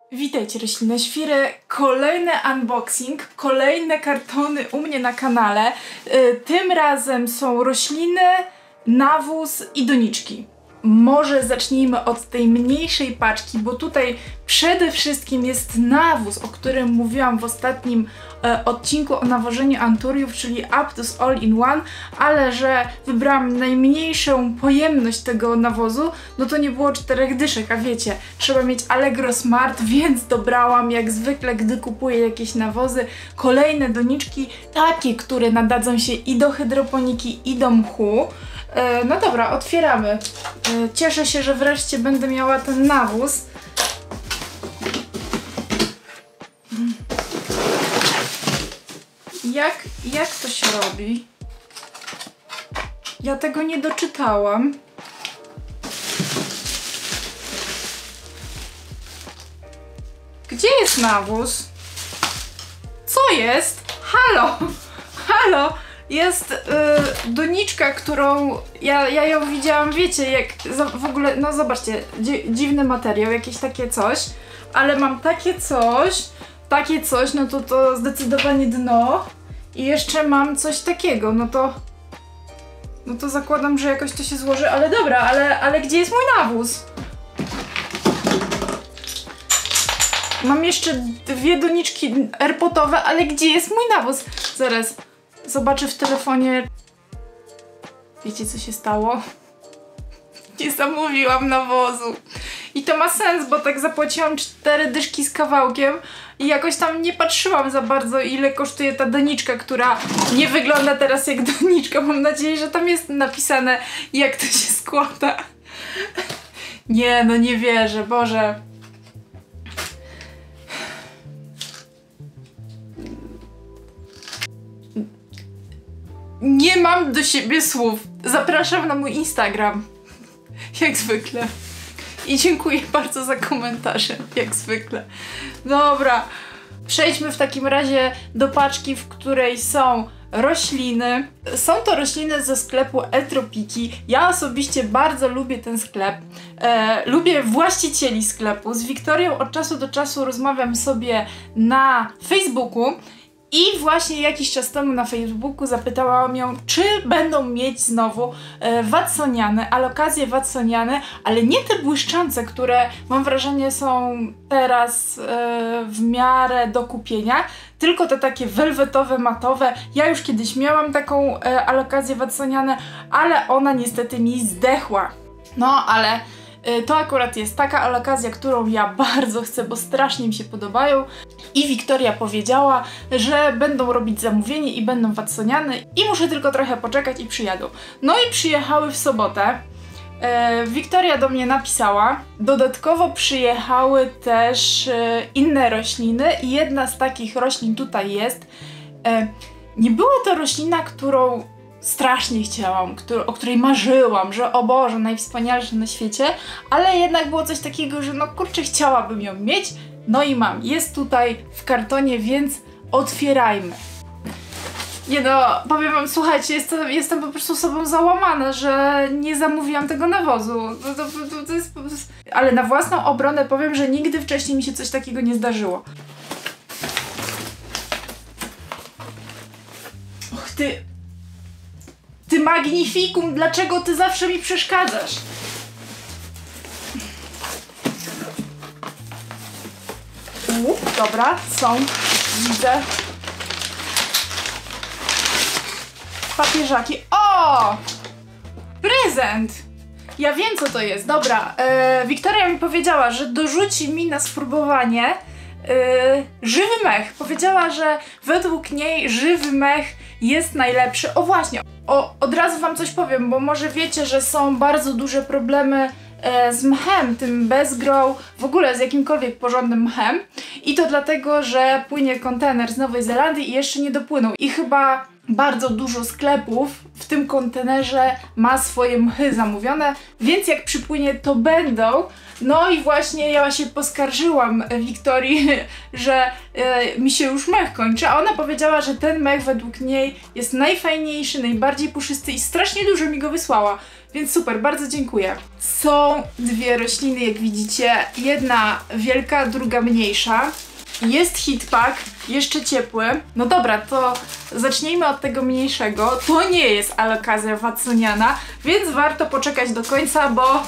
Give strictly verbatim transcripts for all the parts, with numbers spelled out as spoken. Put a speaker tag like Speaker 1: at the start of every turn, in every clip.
Speaker 1: Witajcie roślinne świry, kolejny unboxing, kolejne kartony u mnie na kanale. Yy, tym razem są rośliny, nawóz i doniczki. Może zacznijmy od tej mniejszej paczki, bo tutaj przede wszystkim jest nawóz, o którym mówiłam w ostatnim e, odcinku o nawożeniu Anturiów, czyli Aptus All in One, ale że wybrałam najmniejszą pojemność tego nawozu, no to nie było czterech dyszek, a wiecie, trzeba mieć Allegro Smart, więc dobrałam jak zwykle, gdy kupuję jakieś nawozy, kolejne doniczki, takie, które nadadzą się i do hydroponiki, i do mchu. E, no dobra, otwieramy. E, cieszę się, że wreszcie będę miała ten nawóz. Jak, jak to się robi? Ja tego nie doczytałam. Gdzie jest nawóz? Co jest? Halo! Halo! Jest yy, doniczka, którą ja, ja ją widziałam, wiecie, jak za, w ogóle, no zobaczcie, dzi dziwny materiał, jakieś takie coś, ale mam takie coś, takie coś, no to to zdecydowanie dno i jeszcze mam coś takiego, no to no to zakładam, że jakoś to się złoży, ale dobra, ale, ale gdzie jest mój nawóz? Mam jeszcze dwie doniczki airpotowe, ale gdzie jest mój nawóz? Zaraz. Zobaczę w telefonie. Wiecie, co się stało? Nie zamówiłam nawozu. I to ma sens, bo tak zapłaciłam cztery dyszki z kawałkiem i jakoś tam nie patrzyłam za bardzo, ile kosztuje ta doniczka, która nie wygląda teraz jak doniczka. Mam nadzieję, że tam jest napisane, jak to się składa. Nie, no nie wierzę, Boże. Nie mam do siebie słów. Zapraszam na mój Instagram. Jak zwykle. I dziękuję bardzo za komentarze. Jak zwykle. Dobra. Przejdźmy w takim razie do paczki, w której są rośliny. Są to rośliny ze sklepu Etropiki. Ja osobiście bardzo lubię ten sklep. E, lubię właścicieli sklepu. Z Wiktorią od czasu do czasu rozmawiam sobie na Facebooku. I właśnie jakiś czas temu na Facebooku zapytałam ją, czy będą mieć znowu e, watsoniane, alokacje watsoniane, ale nie te błyszczące, które mam wrażenie są teraz e, w miarę do kupienia, tylko te takie welwetowe, matowe. Ja już kiedyś miałam taką e, alokację watsoniane, ale ona niestety mi zdechła. No, ale to akurat jest taka alokazja, którą ja bardzo chcę, bo strasznie mi się podobają. I Wiktoria powiedziała, że będą robić zamówienie i będą watsoniane i muszę tylko trochę poczekać i przyjadą. No i przyjechały w sobotę. E, Wiktoria do mnie napisała. Dodatkowo przyjechały też e, inne rośliny i jedna z takich roślin tutaj jest. E, nie była to roślina, którą strasznie chciałam, który, o której marzyłam, że o Boże, najwspanialsza na świecie, ale jednak było coś takiego, że no kurczę, chciałabym ją mieć, no i mam. Jest tutaj w kartonie, więc otwierajmy. Nie no, powiem wam, słuchajcie, jestem, jestem po prostu sobą załamana, że nie zamówiłam tego nawozu. To, to, to, to jest po prostu... Ale na własną obronę powiem, że nigdy wcześniej mi się coś takiego nie zdarzyło. Och ty... Ty magnifikum, dlaczego ty zawsze mi przeszkadzasz? Łup, dobra, są, widzę. Papieżaki. O! Prezent! Ja wiem, co to jest. Dobra, e, Wiktoria mi powiedziała, że dorzuci mi na spróbowanie e, żywy mech. Powiedziała, że według niej żywy mech jest najlepszy. O właśnie, o, od razu wam coś powiem, bo może wiecie, że są bardzo duże problemy e, z mchem, tym Bezgrow, w ogóle z jakimkolwiek porządnym mchem. I to dlatego, że płynie kontener z Nowej Zelandii i jeszcze nie dopłynął. I chyba bardzo dużo sklepów w tym kontenerze ma swoje mchy zamówione, więc jak przypłynie, to będą. No i właśnie ja się poskarżyłam Wiktorii, że e, mi się już mech kończy, a ona powiedziała, że ten mech według niej jest najfajniejszy, najbardziej puszysty i strasznie dużo mi go wysłała. Więc super, bardzo dziękuję. Są dwie rośliny, jak widzicie. Jedna wielka, druga mniejsza. Jest hitpack, jeszcze ciepły. No dobra, to zacznijmy od tego mniejszego. To nie jest Alokazja watsoniana, więc warto poczekać do końca, bo...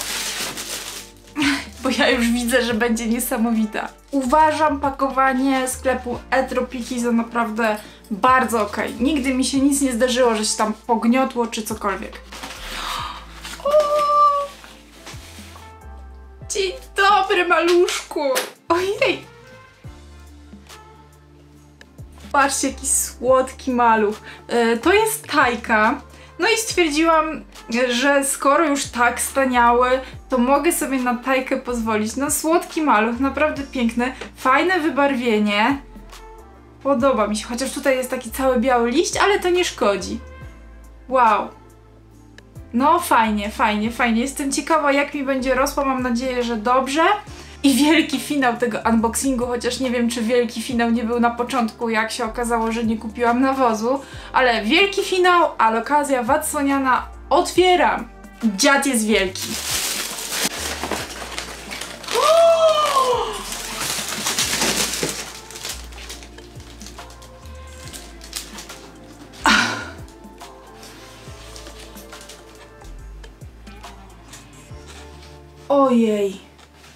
Speaker 1: bo ja już widzę, że będzie niesamowita. Uważam pakowanie sklepu e-Tropiki za naprawdę bardzo okej. Nigdy mi się nic nie zdarzyło, że się tam pogniotło czy cokolwiek. O! Dzień dobry, maluszku! Ojej! Patrzcie, jaki słodki maluch. Yy, to jest Tajka. No i stwierdziłam, że skoro już tak staniały, to mogę sobie na Tajkę pozwolić. No słodki maluch, naprawdę piękny. Fajne wybarwienie. Podoba mi się, chociaż tutaj jest taki cały biały liść, ale to nie szkodzi. Wow. No fajnie, fajnie, fajnie. Jestem ciekawa, jak mi będzie rosła. Mam nadzieję, że dobrze. I wielki finał tego unboxingu, chociaż nie wiem, czy wielki finał nie był na początku, jak się okazało, że nie kupiłam nawozu, ale wielki finał, Alokazja watsoniana, otwieram! Dziad jest wielki. Ojej.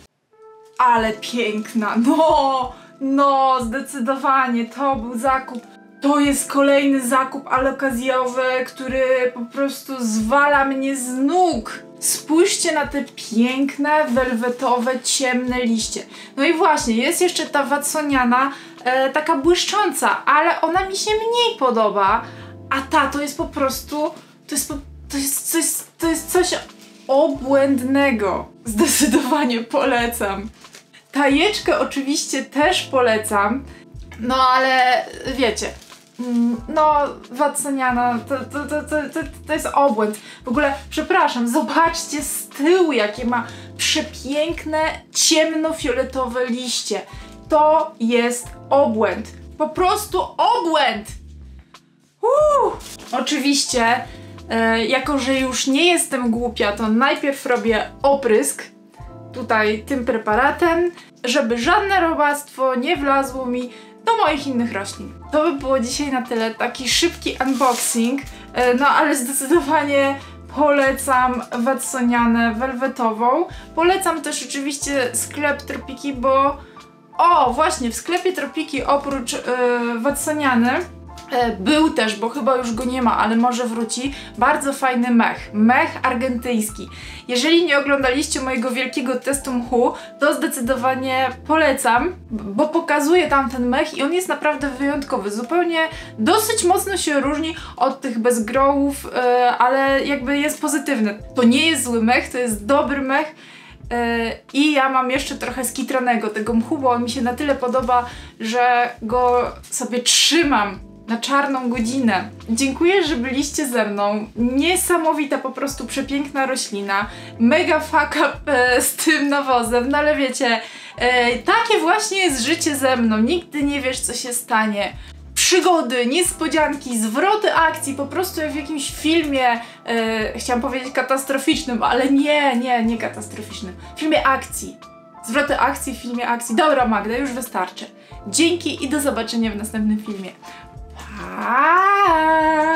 Speaker 1: Ale piękna, no, no, zdecydowanie, to był zakup. To jest kolejny zakup alokazjowy, który po prostu zwala mnie z nóg. Spójrzcie na te piękne, welwetowe, ciemne liście. No i właśnie, jest jeszcze ta watsoniana, e, taka błyszcząca, ale ona mi się mniej podoba. A ta to jest po prostu, to jest, to jest, coś, to jest coś obłędnego. Zdecydowanie polecam. Tajeczkę oczywiście też polecam, no ale wiecie, no watsoniana to, to, to, to, to, to jest obłęd. W ogóle, przepraszam, zobaczcie z tyłu, jakie ma przepiękne, ciemnofioletowe liście. To jest obłęd. Po prostu obłęd! Uuu. Oczywiście, e, jako że już nie jestem głupia, to najpierw robię oprysk tutaj tym preparatem, żeby żadne robactwo nie wlazło mi do moich innych roślin. To by było dzisiaj na tyle, taki szybki unboxing, no ale zdecydowanie polecam watsonianę welwetową. Polecam też oczywiście sklep Tropiki, bo o, właśnie, w sklepie Tropiki oprócz yy, watsoniany był też, bo chyba już go nie ma, ale może wróci, bardzo fajny mech. Mech argentyński. Jeżeli nie oglądaliście mojego wielkiego testu mchu, to zdecydowanie polecam, bo pokazuje tam ten mech i on jest naprawdę wyjątkowy. Zupełnie dosyć mocno się różni od tych bez growów, yy, ale jakby jest pozytywny. To nie jest zły mech, to jest dobry mech. Yy, I ja mam jeszcze trochę skitranego tego mchu, bo on mi się na tyle podoba, że go sobie trzymam na czarną godzinę. Dziękuję, że byliście ze mną. Niesamowita, po prostu przepiękna roślina. Mega fuck up e, z tym nawozem, no ale wiecie, e, takie właśnie jest życie ze mną. Nigdy nie wiesz, co się stanie. Przygody, niespodzianki, zwroty akcji, po prostu jak w jakimś filmie, e, chciałam powiedzieć katastroficznym, ale nie, nie, nie katastroficznym. W filmie akcji. Zwroty akcji w filmie akcji. Dobra Magda, już wystarczy. Dzięki i do zobaczenia w następnym filmie. Pa!